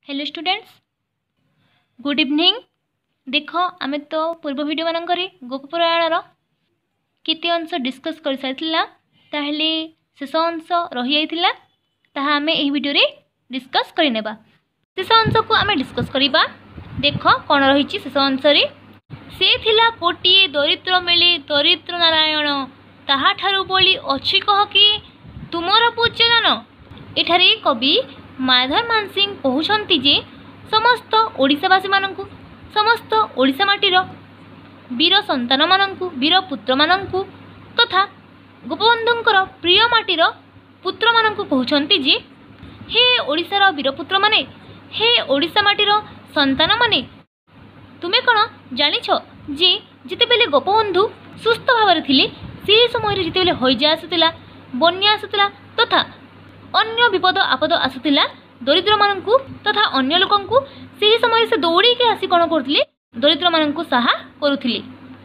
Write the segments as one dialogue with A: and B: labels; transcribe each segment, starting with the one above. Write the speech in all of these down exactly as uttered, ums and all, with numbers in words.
A: Hello students, good evening. देख आम तो पूर्व भिड मानक गोपपुराण केते अंश डिस्कस कर सारी ताहले शेष अंश रही जाता आम यही वीडियो रे डिस्कस करने शेष अंश को आम डिस्कस करवा। देख कौन रही शेष अंश रे से थिला कोटिए दरिद्र मिले दरिद्र नारायण ताहा ठारू बोली अछि कह कि तुमर पूज्यजन। एठारे कवि माधव मान सिंह कहते जे समस्त ओडिशावासी मानकु समस्त ओडिशा माटीर वीर संतान मानकु वीर पुत्र मानकु तथा गोपबंधुंकर प्रिय माटीर पुत्र मानकु कहउछंती जे हे ओडिशार वीरपुत्र माने हे ओडिशा माटीर संतान माने तुमे कौन जानिछ जे जिते बेले गोपबंधु सुस्थ भाव थिले से समय जिते बेले हईजा आसुतिला बन्या आसुतिला तथा अन्य विपद आपद आसुतिला दरिद्र मानकु तथा अन्य लोकंकु सेही समय से दौड़ी के आसी कौन करथिले दरिद्र मानकु सहा करुथिले।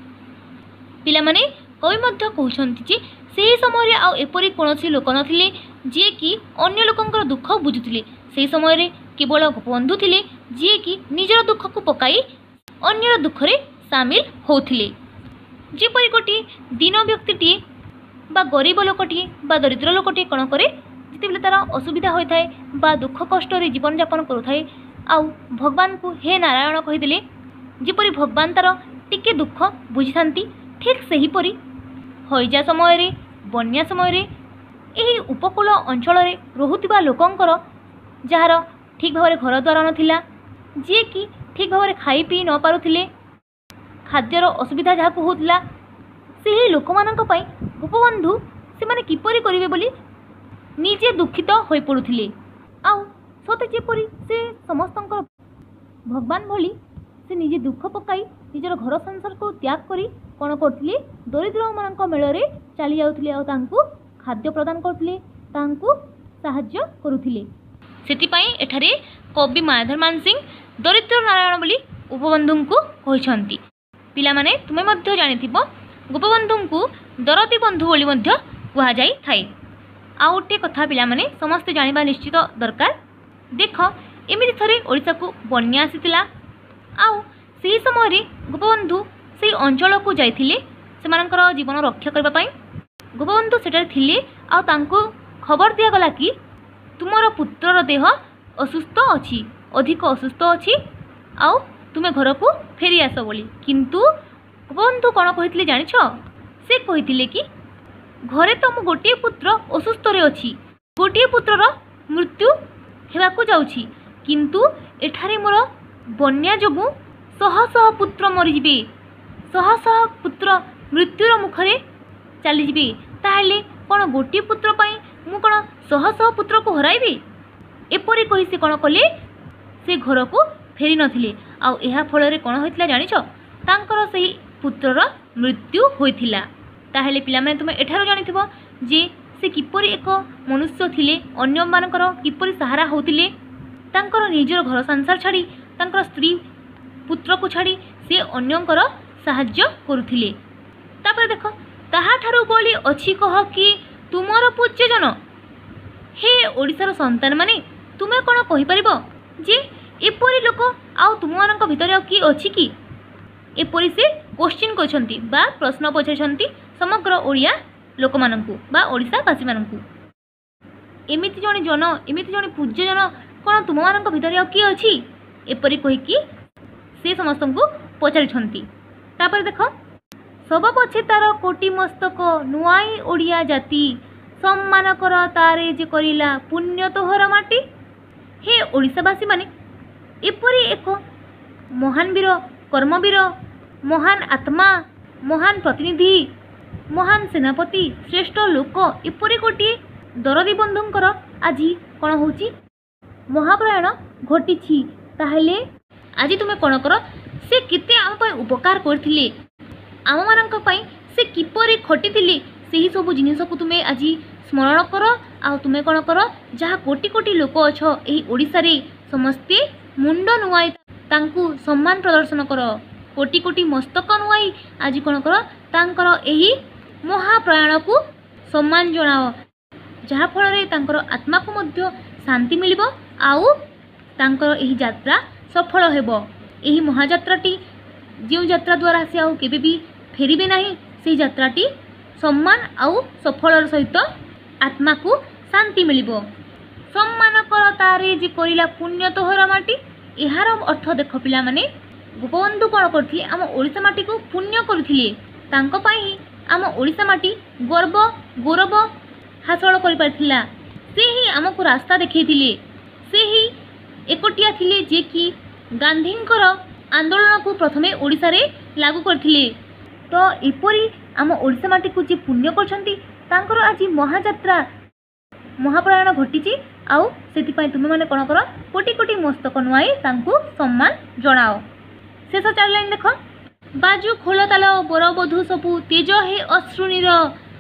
A: पिला माने कवि मध्य कहउछंती जे सेही समय आ एपरि कोनोसी लोक नथिले जे कि अन्य लोकंकर दुख बुझुथिले। सेही समय रे केवल गोपबंधु थिले जे कि निजर दुख को पकाई अन्यर दुख रे शामिल होथिले। जेपरि गोटे दीन व्यक्तिटीए बा गरीब लोकटीए बा दरिद्र लोकटीए कौन करे जिते बेले तार असुविधा होता है बा दुख कष्ट जीवन यापन करुए आउ भगवान को हे नारायण कहीदेले जेपरी भगवान तार टिके दुख बुझी था ठीक से परी हईजा समय बन्या समय यही उपकूल अंचल रोहुतिबा लोकंकर जार ठीक भाव घर द्वार नाला जी कि ठीक भाव खाई पी न पारुथिले खाद्यर असुविधा जहाँ होता से लोक मानक पई गोपबंधु से माने किपरि करिवे बोली निजे दुखित हो पड़ुथिले। आउ सते जेपरी से समस्त भगवान भली से निजे दुख पकाई निजर घर संसार को त्याग करी कौन करथिले दरिद्र मानक मेल चली जाउथिले आ तांकु खाद्य प्रदान करथिले तांकु साहाय्य करुथिले। सेति पई एठारे कवि माधव मान सिंह दरिद्र नारायण बोली गोपबंधु को कहिसंती। पिला माने तुमे मध्य जानिथिबो गोपबंधु को दरदी बंधु बोली मध्य कुहा जाई थाए। आ गोटे कथा पिला माने समस्त जानिबा निश्चित दरकार। देख एमिति थरे ओडिशा को बन्या आसीतिला आउ सेही समय रे गोपबंधु सेही अंचल को जाइथिले सेमानकर जीवन रक्षा करबा पई। गोपबंधु सेठारे थिले आ तांको खबर दिया गला कि तुमर पुत्रर देह असुस्थ अछि अधिक असुस्थ अछि आउ तुमे घर को फेरी आस बोली। किंतु गोपबंधु कौन कहिथिले जानिछ से कहिथिले कि घरे तो मु गोटे पुत्र असुस्थ रे अछि गोटे पुत्रर मृत्यु हेबाकु जाउछि किंतु एठारे मोर बन्या जोगु शह शह पुत्र मरिजिबे शह शह पुत्र मृत्युर मुखरे चलीजिबे ताहले कौन गोटे पुत्र पई मु कौन शह शह पुत्र को हराइबे एपरि कहि से कौन कले से घर को फेरी नथिले। आउ एहा फल रे कौन होइतिला जानिछ तांकर सही पुत्रर मृत्यु होइतिला। ताहले पिला माने तुम एठारो जानिथिबो जे से किपरि एक मनुष्य थिले अन्य मानकर किपरि सहारा होतिले तांकर निजर घर संसार छाड़ी तांकर स्त्री पुत्र को छाड़ी से अन्यंकर साहाय्य करुथिले। तापर देखो ताहा ठारू बोली अछि कह कि तुमर पूज्यजन हे ओडिशार संतान माने तुमे कोन कहि परिबो जे एपरि लोक आ तुममानक भितर कि अछि कि एपरि से क्वेश्चन करछंती बा प्रश्न पछाछंती समग्र ओडिया लोक मानकु बा ओडिशावासी मानकु। एमिति जने जन एमिति जने पूज्य जन कोन तुम मानक भितर कि अछि एपरि कहि कि से समस्त को पचारिछंती। तापर देखो सब पछे तार कोटि मस्तक नुआई ओडिया जाति सम्मान कर तारे जे करिला पुण्य तोहर माटी। हे ओडिशावासी माने एपरि एक महान वीर कर्मवीर महान आत्मा महान प्रतिनिधि महान सेनापति श्रेष्ठ लोक एपरि गोटे दरदी बंधुंकर आज कौन होची महाप्रयाण घटी ताहले आज तुमे कौन कर से केते आम पई उपकार करथिले आम मानक पई से किपरि खटिथिले सेही सब जिनिस को तुमे आज स्मरण कर आ तुमे कौन कर जहाँ कोटि कोटि लोक अछ एही ओडिसा रे समस्ते मुंड नुआई तांकु सम्मान प्रदर्शन कर कोटि कोटि मस्तक नुआई आज कौन कर तांकर एही महाप्रयाण को सम्मान जनाओ जहाँ फल रे तांकर आत्मा को मध्य शांति मिलिबो आउ तांकर एही यात्रा सफल हेबो। एही महायात्राटी जो यात्रा द्वारा से आउ केबे भी फेरिबे नाही, से यात्राटी सम्मान आउ सफलर सहित आत्मा को शांति मिलिबो। सम्मान कर तारे जे करिला पुण्य तोहरा माटी। एहार अर्थ देख पिला माने गोपबंधु कौन करथिले, आम ओडिशा माटी को पुण्य करथिले। तांको पई ही आम ओडिशा माटी गर्व गौरव हासिल करि पारथिला। से ही आमको रास्ता देखैथिले। से ही एकोटिया थिले जे कि गांधींकर आंदोलन को प्रथमे ओडिशा रे लागू करथिले। तो एपरी आम ओडिशा माटी को जे पुण्य करछंती तांकर आज महायात्रा महाप्रयाण घटी। आउ सेति पई तुमे माने कोन करो, कोटी कोटी मस्तक नुआई तांको सम्मान जणाओ। शेष चार लाइन देख। बाजू खोलताल बरबधू सबु तेज हे अश्रुनीर,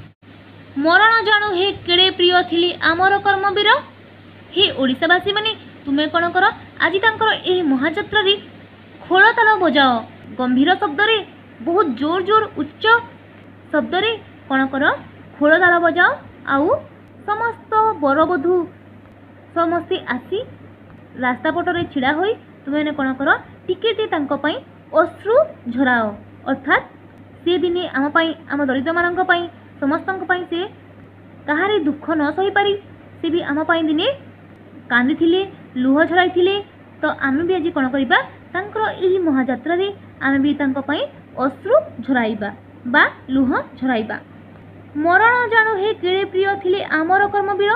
A: मरण जाणु हे केड़े प्रिय थिली आमर कर्मवीर। हे ओडिशावासी माने तुमे कोन करो, आज तांकर एही महायात्रा रे खोलताल बजाओ। गंभीर शब्द रे बहुत जोर जोर उच्च शब्द रे कोन करो, खोलताल बजाओ। आउ समस्त बरबधू समस्ते आसी रास्ता पटरे छिड़ा होई तुमे कोन करो, टिकेटे तांको पई अश्रु झराओ। अर्थात से दिने आम पई आम दरिद्र मानक पई समस्तक पई से कहारे दुख न सही पारी से भी आम पई दिने कांदी थिले, लुह झराई थिले। तो आम भी आज कोन करिबा, तांकर एही महायात्रा रे आम भी तांको पई अश्रु झराइबा बा लुह झराइबा। मरण जाणु हे केड़े प्रिय थिले आमर कर्मवीर।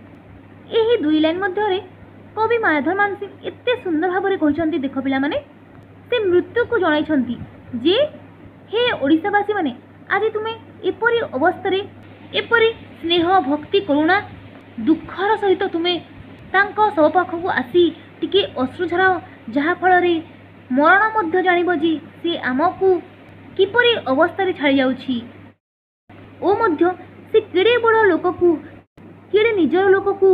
A: एही दुई लाइन मध्य रे कवि मायाधर मानसिंह एते सुंदर भाव में कहते। देख पिला माने से मृत्यु को जणाइछंती जे हे ओडिशावासी माने आज तुमे एपरी अवस्था रे एपरी स्नेह भक्ति करुणा दुखर सहित तुमे तांको सब पाखकु आसी टिके अश्रु झराओ, जहा फल रे मरण मध्य जानिबो जे से आमकु किपरि अवस्था रे छाड़ी जाउछि। ओ मध्य से केड़े बड़ लोककु केड़े निजर लोककु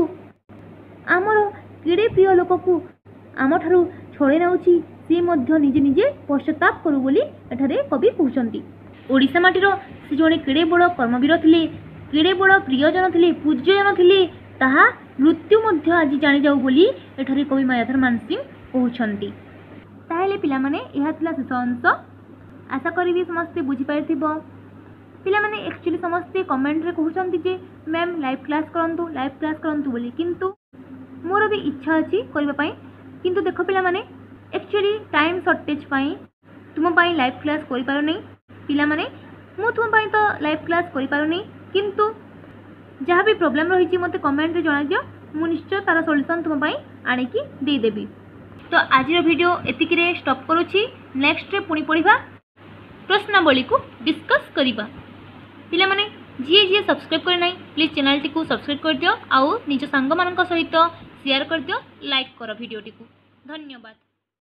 A: आमर केड़े प्रिय लोककु आम ठारू छड़े नउछि, से मध्य निजे निजे पश्चाताप करू बोली एठारे कवि कहउछंती। ओडिशा माटीर से जणे केड़े बड़ कर्मवीर थिले, केड़े बड़ प्रियजन थिले, पूज्यजन थिले, ताहा मृत्यु मध्य आज जानि जाऊ बोली एठारे कवि मायाधर मानसिंह कहउछंती। ताहेले पिला माने एहा थिला शेष अंश। आशा करिवि समस्ते बुझी पाइथिबो। पिला माने एक्चुअली समस्ते कमेंट रे कहउछंती जे मैम लाइव क्लास करंतु लाइव क्लास करंतु बोली, किंतु मोर भी इच्छा अछि करबा पई। किंतु देखो पिला माने एक्चुअली टाइम शॉर्टेज पई तुम पई लाइव क्लास करि पारो नै। पिला माने मु तुम पई तो लाइव क्लास करि पारो नै, किंतु जहाँ भी प्रॉब्लम रही मते कमेंट रे जणा दियो, मु निश्चय तार सॉल्यूशन तुम पई आनी की दे देबी। तो आज रो वीडियो एतिकी रे स्टॉप करूची। नेक्स्ट रे पुनी पढिबा प्रश्नावली को डिस्कस करिबा। पिला माने जी जी सब्सक्राइब करे नै प्लीज चैनल टी को सब्सक्राइब कर दियो, आउ निज संग मानक सहित शेयर कर दियो, लाइक करो वीडियो टी को। धन्यवाद।